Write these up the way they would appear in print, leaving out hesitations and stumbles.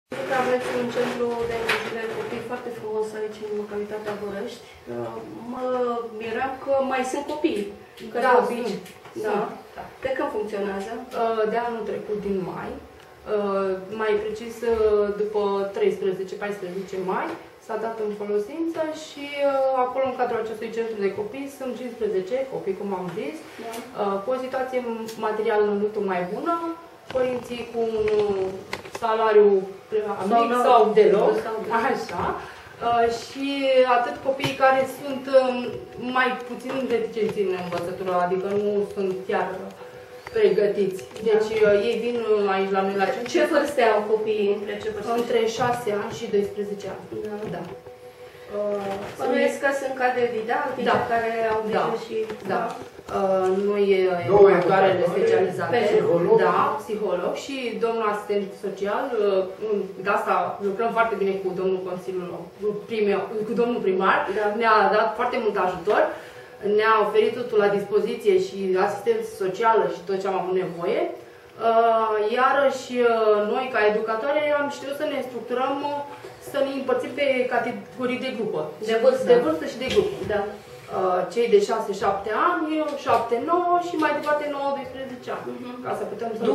Că aveți un centru de îngrijire de copii foarte frumos aici, în localitatea Bărești. Mă miram că mai sunt copii. Că da, sunt. Da. De când funcționează? De anul trecut, din mai. Mai precis, după 13-14 mai, s-a dat în folosință și acolo, în cadrul acestui centru de copii, sunt 15 copii, cum am zis, cu o situație materială nu mai bună, părinții cu un salariu mic sau deloc, așa, și atât copiii care sunt mai puțin reticenți în învățătură, adică nu sunt chiar pregătiți. Deci ei vin aici la noi la centru. Ce vârste au copiii? Între 6 ani și 12 ani. Da. Bănuiesc că sunt cadre didactice care au grijă și... Da. Noi educatoarele specializate, psiholog și domnul asistent social. De asta lucrăm foarte bine cu domnul cu domnul primar. Ne-a dat foarte mult ajutor. Ne-a oferit totul la dispoziție și asistență socială și tot ce am avut nevoie. Iarăși, noi, ca educatoare, am știut să ne structurăm, să ne împărțim pe categorii de grupă. De vârstă și de grup. Da. Cei de 6-7 ani, 7-9 și mai departe 9-12 ani. Ca să putem să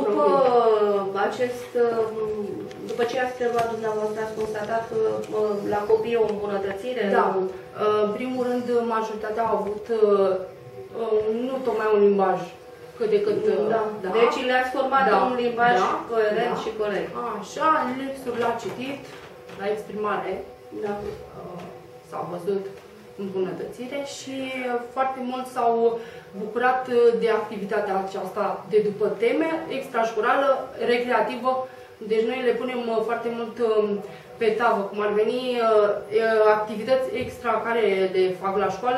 după ce ați preluat dumneavoastră, ați constatat la copii o îmbunătățire? Da. În primul rând, majoritatea au avut nu tocmai un limbaj cât de cât. Deci le-ați format un limbaj coerent și corect. Așa, lipsuri la citit, la exprimare, s-au văzut îmbunătățire și foarte mult s-au bucurat de activitatea aceasta de după teme, extrașcolară, recreativă. Deci noi le punem foarte mult pe tavă, cum ar veni activități extra care le fac la școală,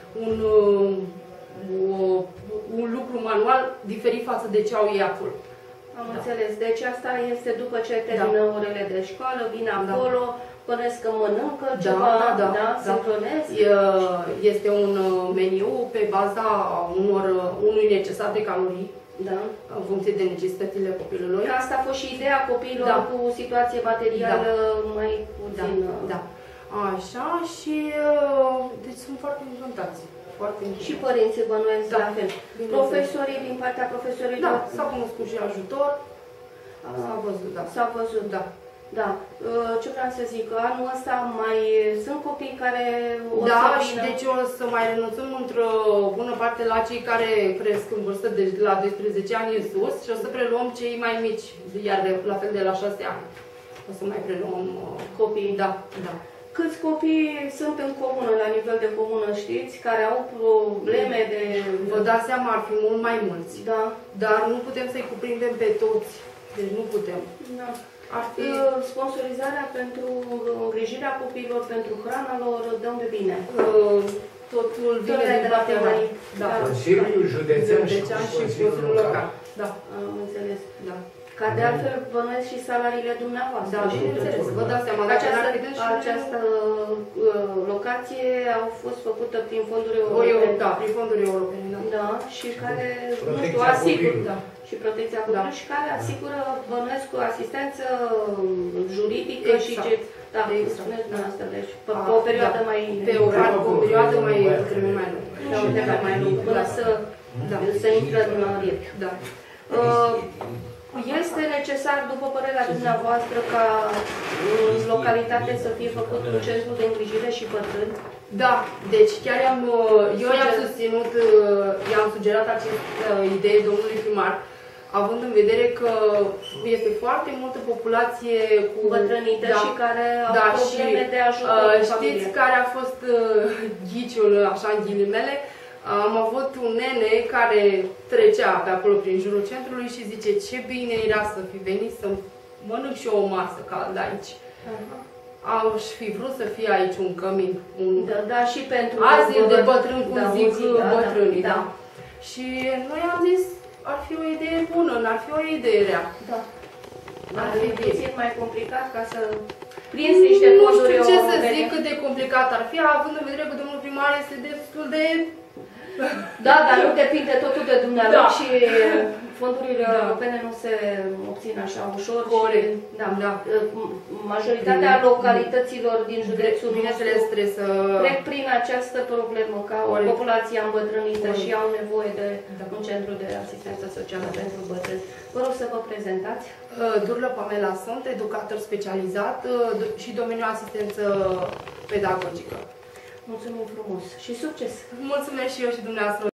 un lucru manual diferit față de ce au ei acolo. Am înțeles. Deci asta este după ce termină orele de școală, vin acolo, bănesc că mănâncă ceva, se hrănesc. Este un meniu pe baza unui necesar de calorii, în funcție de necesitățile copilului. Asta a fost și ideea copiilor cu situație materială mai puțin. Așa, și deci sunt foarte încântați. Și părinții bănuiesc la fel. Profesorii, din partea profesorilor? Da, s-a cunoscut și ajutor. S-a văzut, S-a văzut, da. Ce vreau să zic, anul ăsta mai sunt copii care o să vină? Și deci o să mai renunțăm într-o bună parte la cei care cresc în vârstă, deci de la 12 ani în sus, și o să preluăm cei mai mici, iar la fel de la 6 ani. O să mai preluăm copii. Da. Câți copii sunt în comună, la nivel de comună, știți, care au probleme de... Vă dați seama, ar fi mult mai mulți. Dar nu putem să-i cuprindem pe toți. Deci nu putem. Ar fi sponsorizarea pentru îngrijirea copiilor, pentru hrana lor, de unde vine? Totul vine din partea mai. Consiliul Județean și Consiliul Local. Am înțeles. Ca de altfel bănuiesc și salariile dumneavoastră. Bineînțeles. Vă dați seama. Această locație a fost făcută prin fonduri europene. Prin fonduri europene. Și care asigură. Și protecția copilului și care asigură, bănuiesc, o asistență juridică și ce... spuneți dumneavoastră, deci pe o perioadă mai... Pe o perioadă mai lungă. Până să intră în ritm. Este necesar, după părerea dumneavoastră, ca în localitate să fie făcut un centru de îngrijire și bătrâni? Da, deci chiar eu i-am susținut, i-am sugerat această idee domnului primar, având în vedere că este foarte multă populație cu bătrânită și care au probleme de ajutor. Știți care a fost ghiciul, așa în ghilimele? Am avut un nene care trecea pe acolo prin jurul centrului și zice: ce bine era să fi venit să mănânc și eu o masă caldă aici. Aș fi vrut să fie aici un cămin. Și pentru azi de bătrân, cum zic bătrânii. Și noi am zis, ar fi o idee bună, n-ar fi o idee rea. Ar fi puțin mai complicat ca să prinzi niște fonduri. Nu știu ce să zic cât de complicat ar fi, având în vedere că domnul primar este destul de Da, dar nu depinde totul de dumneavoastră și fondurile europene nu se obțin așa ușor. Corect. Majoritatea localităților din județul nostru trec prin această problemă, ca o populație îmbătrânită și au nevoie de un centru de asistență socială pentru bătrâni. Vă rog să vă prezentați. Durlă Pamela sunt, educator specializat și domeniul asistență pedagogică. Mulțumim frumos și succes! Mulțumesc și eu și dumneavoastră!